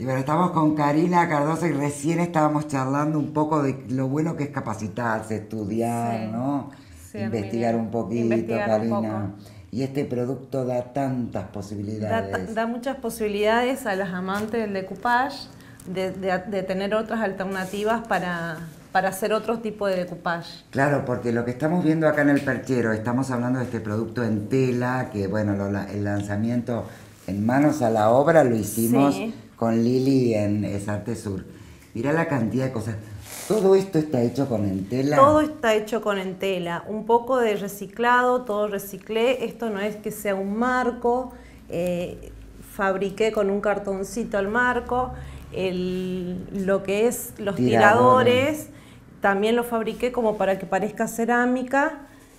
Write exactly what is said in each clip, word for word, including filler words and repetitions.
Y bueno, estamos con Karina Cardoso y recién estábamos charlando un poco de lo bueno que es capacitarse, estudiar, Sí, ¿no? sí, Investigar Herminia, un poquito, investigar un Karina. poco. Y este producto da tantas Da, ta- posibilidades. da muchas posibilidades a las amantes del decoupage de, de- de tener otras alternativas para, para hacer otro tipo de decoupage. Claro, porque lo que estamos viendo acá en el perchero, estamos hablando de este producto en tela, que bueno, lo- la- el lanzamiento en Manos a la Obra lo hicimos Sí, con Lili en Esarte Sur. Mirá la cantidad de cosas. Todo esto está hecho con entela. todo está hecho con entela, un poco de reciclado, todo reciclé, esto no es que sea un marco, eh, fabriqué con un cartoncito el marco, el- lo que es los Tiradores. tiradores, también lo fabriqué como para que parezca cerámica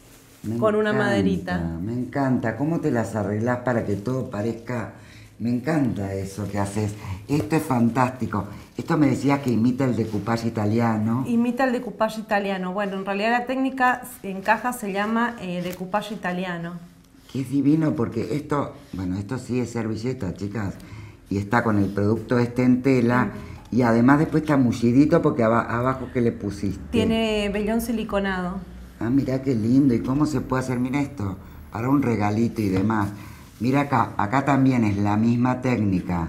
Me con una encanta, maderita. Me encanta. ¿Cómo te las arreglás para que todo parezca? Me encanta eso que haces. Esto es fantástico. Esto me decías que imita el decoupage italiano. Imita el decoupage italiano. Bueno, en realidad la técnica en caja se llama eh, decoupage italiano. Que es divino porque esto, bueno, esto sí es servilleta, chicas. Y está con el producto este en tela. Y además después está mullidito porque aba- abajo que le pusiste. Tiene vellón siliconado. Ah, mira qué lindo. ¿Y cómo se puede hacer? Mira esto, para un regalito y demás. Mira acá, acá también es la misma técnica.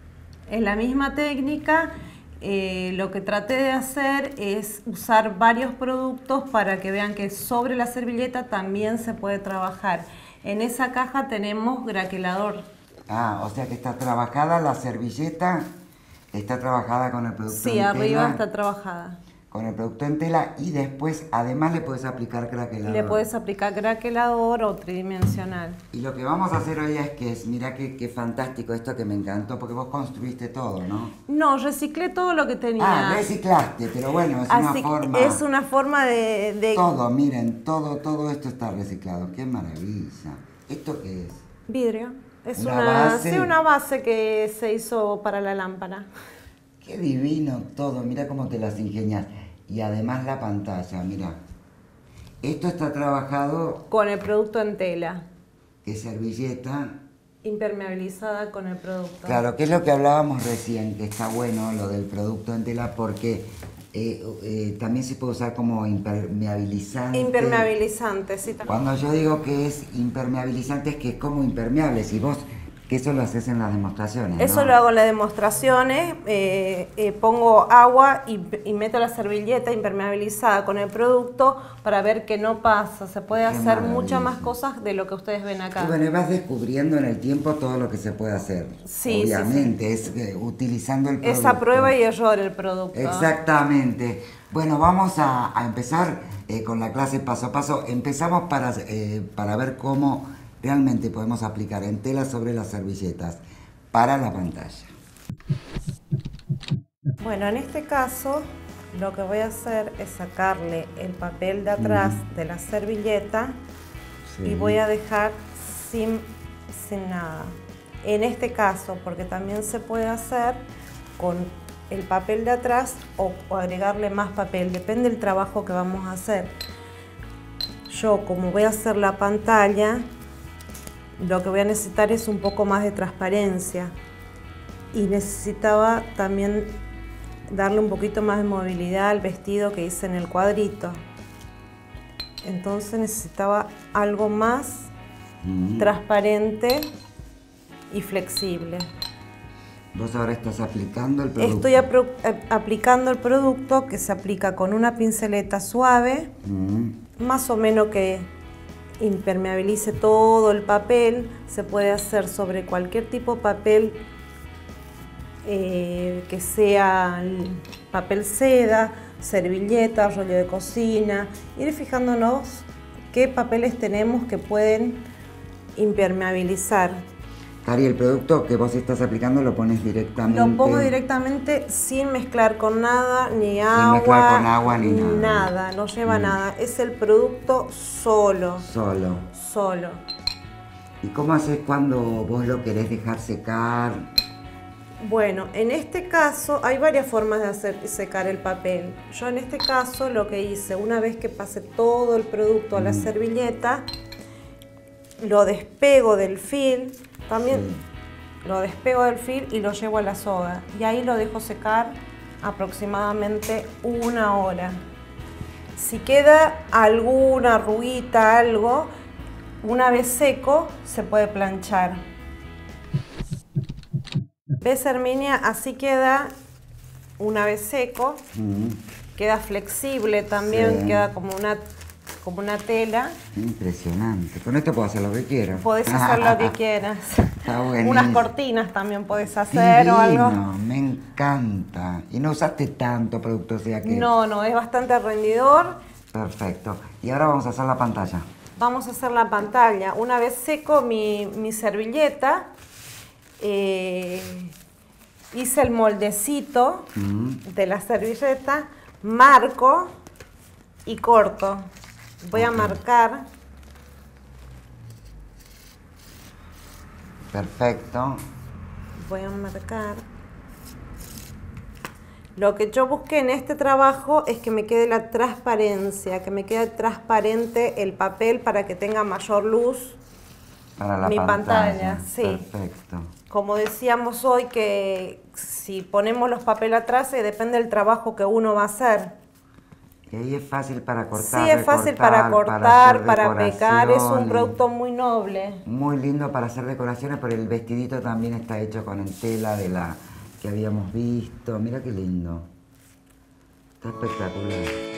Es la misma técnica. Eh, lo que traté de hacer es usar varios productos para que vean que sobre la servilleta también se puede trabajar. En esa caja tenemos graquelador. Ah, o sea que está trabajada la servilleta, está trabajada con el producto Sí, en arriba tela, está trabajada. con el producto en tela y después además le puedes aplicar craquelador. Le puedes aplicar craquelador o tridimensional. Y lo que vamos a hacer hoy es que es, mira qué, qué fantástico esto que me encantó, porque vos construiste todo, ¿no? No, reciclé todo lo que tenía. Ah, reciclaste, pero bueno, es una Así que forma... es una forma de, de Todo, miren, todo, todo esto está reciclado, qué maravilla. ¿Esto qué es? vidrio. Es Una una, base. sí, una base que se hizo para la lámpara. Qué divino todo, mira cómo te las ingenias. Y además la pantalla, mira. Esto está trabajado, Con el producto en tela, que es servilleta. impermeabilizada con el producto. Claro, que es lo que hablábamos recién, que está bueno lo del producto en tela porque eh, eh, también se puede usar como impermeabilizante. Impermeabilizante, sí. también. Cuando yo digo que es impermeabilizante es que es como impermeable, si vos, que eso lo haces en las demostraciones, ¿no? Eso lo hago en las demostraciones, eh, eh, pongo agua y, y meto la servilleta impermeabilizada con el producto para ver que no pasa. Se puede Qué hacer maravilla. muchas más cosas de lo que ustedes ven acá. Y bueno, y vas descubriendo en el tiempo todo lo que se puede hacer. Sí, sí, obviamente, es eh, utilizando el producto. Es a prueba y error el producto. Exactamente. Bueno, vamos a, a empezar eh, con la clase paso a paso. Empezamos para, eh, para ver cómo realmente podemos aplicar en tela sobre las servilletas para la pantalla. Bueno, en este caso lo que voy a hacer es sacarle el papel de atrás Mm. de la servilleta Sí. y voy a dejar sin, sin nada. En este caso, porque también se puede hacer con el papel de atrás o, o agregarle más papel, depende del trabajo que vamos a hacer. Yo, como voy a hacer la pantalla, lo que voy a necesitar es un poco más de transparencia y necesitaba también darle un poquito más de movilidad al vestido que hice en el cuadrito. Entonces necesitaba algo más Mm. transparente y flexible. Vos ahora estás aplicando el producto. Estoy apro- eh, aplicando el producto que se aplica con una pinceleta suave, Mm. más o menos que impermeabilice todo el papel. Se puede hacer sobre cualquier tipo de papel eh, que sea el papel seda, servilleta, rollo de cocina. Ir fijándonos qué papeles tenemos que pueden impermeabilizar. Cari, el producto que vos estás aplicando lo pones directamente. Lo pongo directamente sin mezclar con nada, ni agua, mezclar con agua, ni nada. nada, no lleva Mm. nada. Es el producto solo, Solo. solo. ¿Y cómo haces cuando vos lo querés dejar secar? Bueno, en este caso hay varias formas de hacer secar el papel. Yo en este caso lo que hice, una vez que pasé todo el producto a la Mm. servilleta, lo despego del film. También lo despego del fil y lo llevo a la soga. Y ahí lo dejo secar aproximadamente una hora. Si queda alguna arruguita, algo, una vez seco se puede planchar. ¿Ves, Herminia? Así queda una vez seco. Mm. Queda flexible también, sí. Queda como una, como una tela. Impresionante. Con esto puedo hacer lo que quiera. Podés hacer lo que quieras. Está buenísimo. Unas cortinas también podés hacer. Divino, o algo. Me encanta. Y no usaste tanto producto, o sea que... No, no, es bastante rendidor. Perfecto. Y ahora vamos a hacer la pantalla. Vamos a hacer la pantalla. Una vez seco mi, mi servilleta, eh, hice el moldecito mm. de la servilleta, marco y corto. Voy okay. a marcar. Perfecto. Voy a marcar. Lo que yo busqué en este trabajo es que me quede la transparencia, que me quede transparente el papel para que tenga mayor luz para la mi pantalla. pantalla. Sí. Perfecto. Como decíamos hoy, que si ponemos los papeles atrás, eh, depende del trabajo que uno va a hacer. Y ahí es fácil para cortar. Sí, es fácil para cortar, para, para pegar, es un producto muy noble. Muy lindo para hacer decoraciones, pero el vestidito también está hecho con el tela de la que habíamos visto. Mira qué lindo. Está espectacular.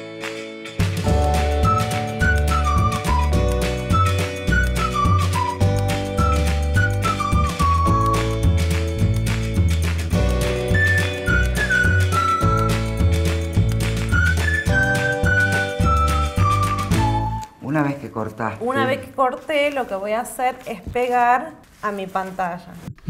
Una vez que cortaste. Una vez que corté, lo que voy a hacer es pegar a mi pantalla.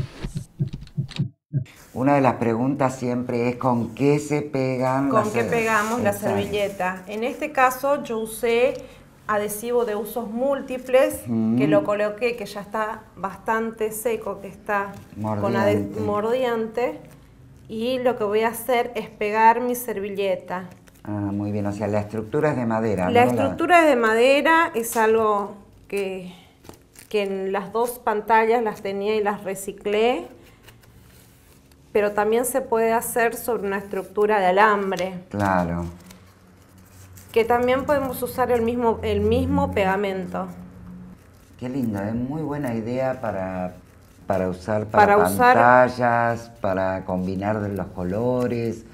Una de las preguntas siempre es ¿con qué se pegan ¿Con las qué pegamos la servilleta? En este caso yo usé adhesivo de usos múltiples, mm. que lo coloqué, que ya está bastante seco, que está mordiente. con mordiente. Y lo que voy a hacer es pegar mi servilleta. Ah, muy bien, o sea, la estructura es de madera, La ¿no? estructura es de madera, es algo que, que en las dos pantallas las tenía y las reciclé, pero también se puede hacer sobre una estructura de alambre. Claro. Que también podemos usar el mismo, el mismo pegamento. Qué linda, es muy buena idea para, para usar para, para pantallas, usar... para combinar los colores.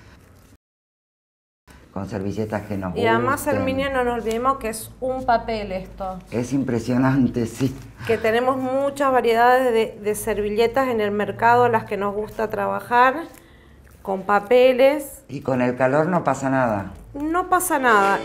Con servilletas que nos Y además, Herminia, no nos olvidemos que es un papel esto. Es impresionante, sí. Que tenemos muchas variedades de, de servilletas en el mercado, las que nos gusta trabajar, con papeles. Y con el calor no pasa nada. No pasa nada.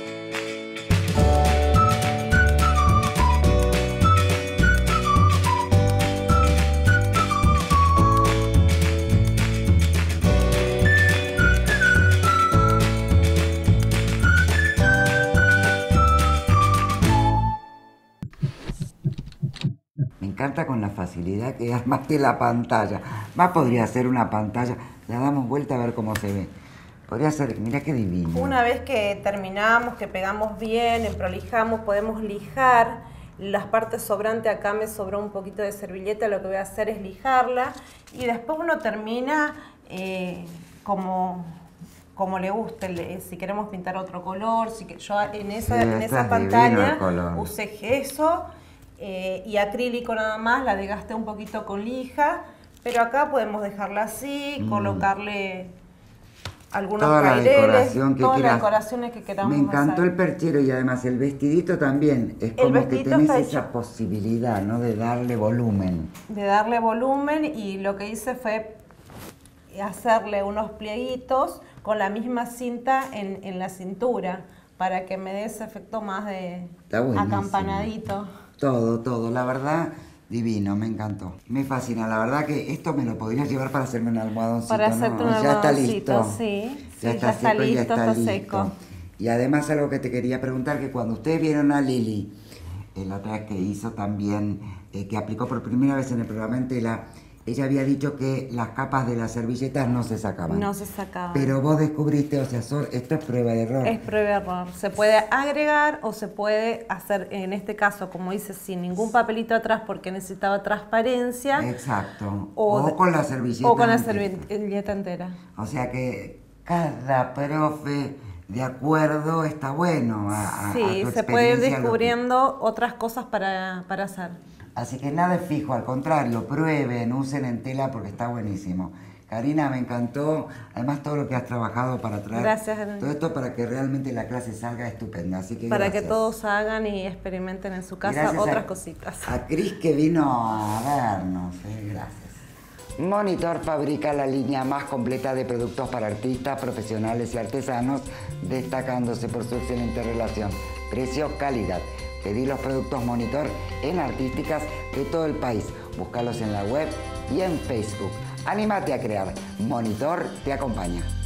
Me encanta con la facilidad que armaste la pantalla. Más podría ser una pantalla. La damos vuelta a ver cómo se ve. Podría ser, mira qué divino. Una vez que terminamos, que pegamos bien, prolijamos, podemos lijar las partes sobrantes. Acá me sobró un poquito de servilleta, lo que voy a hacer es lijarla. Y después uno termina eh, como, como le guste. Si queremos pintar otro color. Si que, yo en esa, sí, en esa pantalla usé gesso. Eh, y acrílico nada más, la desgasté un poquito con lija, pero acá podemos dejarla así, mm. colocarle algunos toda caireles, la decoración que todas quieras. las decoraciones que queramos Me encantó hacer. El perchero y además el vestidito también, es como que tenés esa hecho. posibilidad, ¿no? De darle volumen. De darle volumen, y lo que hice fue hacerle unos plieguitos con la misma cinta en, en la cintura, para que me dé ese efecto más de acampanadito. Todo, todo, la verdad, divino, me encantó. Me fascina, la verdad que esto me lo podrías llevar para hacerme un almohadoncito, Para hacerte ¿no? un Ya está almohadoncito, listo. sí. Ya, sí, está, ya seco, está listo, ya está, está listo. seco. Y además algo que te quería preguntar, que cuando ustedes vieron a Lili, eh, la otra vez que hizo también, eh, que aplicó por primera vez en el programa en tela, ella había dicho que las capas de las servilletas no se sacaban. No se sacaban. Pero vos descubriste, o sea, so, esto es prueba de error. Es prueba de error. Se puede agregar o se puede hacer, en este caso, como dice, sin ningún papelito atrás porque necesitaba transparencia. Exacto. O, o con la servilleta. O con la servilleta entera. O sea que cada profe, de acuerdo, está bueno a, a, sí, a tu se puede ir experiencia, descubriendo que... otras cosas para, para hacer. Así que nada es fijo, al contrario, prueben, usen en tela porque está buenísimo. Karina, me encantó, además todo lo que has trabajado para traer gracias, todo esto para que realmente la clase salga estupenda. Así que para gracias. que todos hagan y experimenten en su casa gracias otras a, cositas. A Cris que vino a vernos, eh, gracias. Monitor fabrica la línea más completa de productos para artistas, profesionales y artesanos, destacándose por su excelente relación precio-calidad. Pedí los productos Monitor en artísticas de todo el país. Búscalos en la web y en Facebook. Anímate a crear. Monitor te acompaña.